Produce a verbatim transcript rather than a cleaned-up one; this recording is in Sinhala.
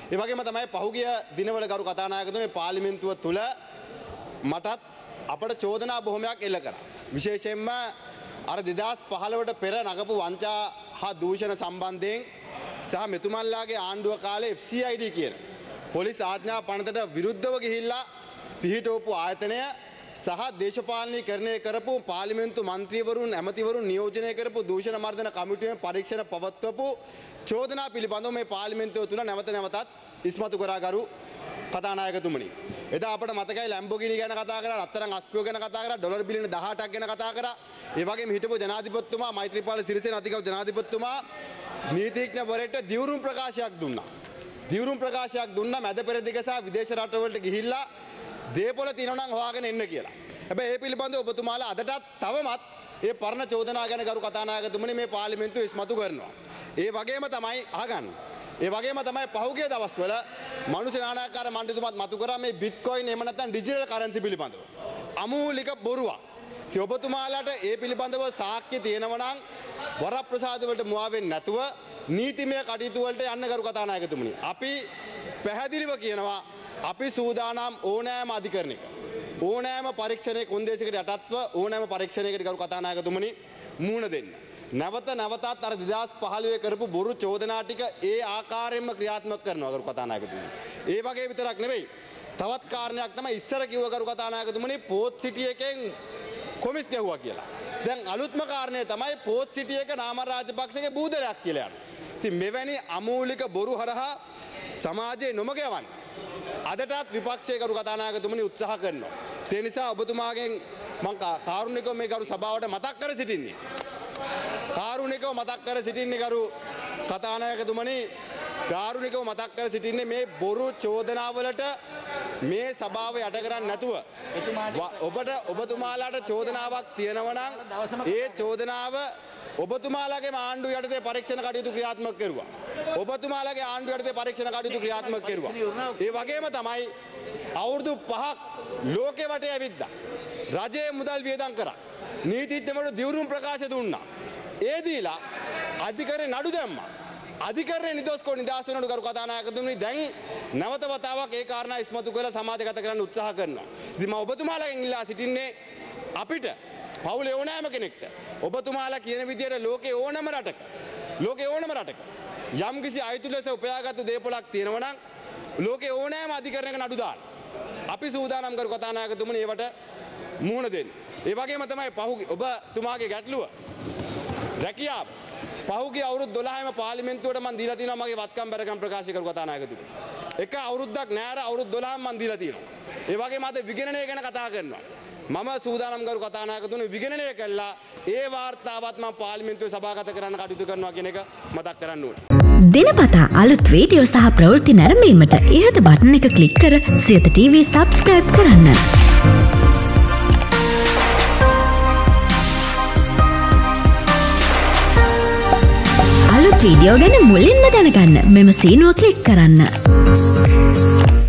ඒ වගේම තමයි පහුගිය දිනවල ගරු කතානායකතුමනි පාර්ලිමේන්තුව තුල මටත් අපට චෝදනා බොහොමයක් එල්ල කරා. විශේෂයෙන්ම අර දෙදාස් පහළොවට පෙර නගපු වංචා හා දූෂණ සම්බන්ධයෙන් සහ මෙතුමන්ලාගේ ආණ්ඩුව කාලේ එෆ් සී අයි ඩී කියන පොලිස් ආඥා පනතට විරුද්ධව ගිහිල්ලා පිහිටවපු ආයතනය සහ දේශපාලනීකරණය කරපු පාර්ලිමේන්තු මන්ත්‍රීවරුන් ඇමතිවරුන් නියෝජනය කරපු දූෂණ මර්දන කමිටුවෙන් පරීක්ෂණ පවත්වපු චෝදනා පිළිබඳව මේ පාර්ලිමේන්තුව තුල නැවත නැවතත් ඉස්මතු කරා ගරු කතානායකතුමනි. එදා අපට මතකයි ලැම්බෝගිනි ගැන කතා කරා, රත්තරන් අස්පියෝ ගැන කතා කරා, ඩොලර් බිලියන දහඅටක් ගැන කතා කරා. ඒ වගේම හිටපු ජනාධිපතිතුමා මෛත්‍රීපාල සිරිසේන අධිකරු ජනාධිපතිතුමා නීතිඥවරයෙක්ට දිවුරුම් ප්‍රකාශයක් දුන්නා. දිවුරුම් ප්‍රකාශයක් දුන්නා මැද පෙරදිග සහ විදේශ රටවලට ගිහිල්ලා දේපොළ තියෙනවා නම් හොයාගෙන එන්න කියලා. හැබැයි ඒ පිළිබඳව ඔබතුමාලා අදටත් තවමත් ඒ පරණ චෝදනා ගැන ගරු කතානායකතුමනි මේ පාර්ලිමේන්තුව ඉස්මතු කරනවා. ඒ වගේම තමයි අහගන්න. ඒ වගේම තමයි පහුගිය දවස්වල මනුෂ්‍ය නානාකාර මණ්ඩලතුමත් මතු කරා මේ බිට්කොයින් එහෙම නැත්නම් ඩිජිටල් කරන්සි පිළිබඳව. අමූලික බොරුවක්. ඒ ඔබතුමාලාට ඒ පිළිබඳව සාක්ෂි තියෙනවා නම් වරප්‍රසාද වලට මුවා වෙන්නේ නැතුව නීතිමය කටයුතු වලට යන්න ගරු කතානායකතුමනි. අපි පැහැදිලිව කියනවා අපි සූදානම් ඕනෑම අධිකරණයක ඕනෑම පරීක්ෂණයක කොන්දේසියකට යටත්ව ඕනෑම පරීක්ෂණයකට ගරු කතානායකතුමනි මුහුණ දෙන්න. නැවත නැවතත් අර දෙදාස් පහළොව කරපු බොරු චෝදනා ටික ඒ ආකාරයෙන්ම ක්‍රියාත්මක කරනවා ගරු කතානායකතුමනි. ඒ වගේ විතරක් නෙවෙයි. තවත් කාරණයක් තමයි ඉස්සර කිව්ව ගරු කතානායකතුමනි පෝත් සිටි එකෙන් කොමිස් ගැහුවා කියලා. දැන් අලුත්ම කාරණය තමයි පෝත් සිටි එක නාම රාජපක්ෂගේ බූදලයක් කියලා යනවා. ඉතින් මෙවැනි අමූලික බොරු හරහා සමාජයේ නොමග යවන්නේ අදටත් විපක්ෂයේ ගරු කතානායකතුමනි උත්සාහ කරනවා. ඒ නිසා ඔබතුමාගෙන් මම කාරුණිකව මේ ගරු සභාවට මතක් කර සිටින්නේ. කාරුණිකව මතක් කර සිටින්නේ ගරු කතානායකතුමනි කාරුණිකව මතක් කර සිටින්නේ මේ බොරු චෝදනාවලට මේ සභාව යට කරන්නේ නැතුව ඔබට ඔබතුමාලාට චෝදනාවක් තියෙනවා නම් ඒ චෝදනාව ඔබතුමාලාගේ ආණ්ඩුව යටතේ පරීක්ෂණ කටයුතු ක්‍රියාත්මක කරුවා. ඔබතුමාලාගේ ආණ්ඩුව යටතේ පරීක්ෂණ කටයුතු ක්‍රියාත්මක කරුවා. ඒ වගේම තමයි අවුරුදු පහක් ලෝකෙ වටේ ඇවිද්දා. රජයේ මුදල් වියදම් කරා. නීතිඥවරු දිවුරුම් ප්‍රකාශ දුන්නා. ඒ දීලා අධිකරණේ නඩු දැම්මා. අධිකරණේ නිදොස්කෝ නිදාස් වෙනකොට ගරු කතානායකතුමනි දැන් නැවත වතාවක් ඒ කාරණා ඉස්මතු කරලා සමාජගත කරන්න උත්සාහ කරනවා. ඉතින් මම ඔබතුමාලාගෙන් ඉල්ලා සිටින්නේ අපිට පවුලේ ඕනෑම කෙනෙක්ට ඔබතුමාලා කියන විදිහට ලෝකේ ඕනම රටක ලෝකේ ඕනම රටක යම්කිසි අයිති ලෙස උපයාගත්තු දේපොළක් තියෙනවා නම් ලෝකේ ඕනෑම අධිකරණයක නඩු දාන්න. අපි සූදානම් ගරු කතානායකතුමනි ඒවට මුහුණ දෙන්න. ඒ වගේම තමයි පහුගිය ඔබතුමාගේ ගැටලුව රැකියාව පහුගිය අවුරුදු දොළහම පාර්ලිමේන්තුවට මම දීලා තියෙනවා මගේ වත්කම් බැරකම් ප්‍රකාශ කරු කතානායකතුමනි. එක අවුරුද්දක් නෑර අවුරුදු දොළහම මම දීලා තියෙනවා. ඒ වගේම අද විගණනය ගැන කතා කරනවා. මම සූදානම් ගරු කතානායකතුමනි විගණනය කළා ඒ වාර්තාවත් මම පාර්ලිමේන්තුවේ සභාගත කරන්න කටයුතු කරනවා කියන එක මතක් කරන්න ඕනේ. දිනපතා අලුත් වීඩියෝ සහ ප්‍රවෘත්ති නැරඹීමට ඉහත බටන් එක ක්ලික් කර සියත ටීවී සබ්ස්ක්‍රයිබ් කරන්න. අලුත් වීඩියෝ ගැන මුලින්ම දැනගන්න මෙම සීනුව ක්ලික් කරන්න.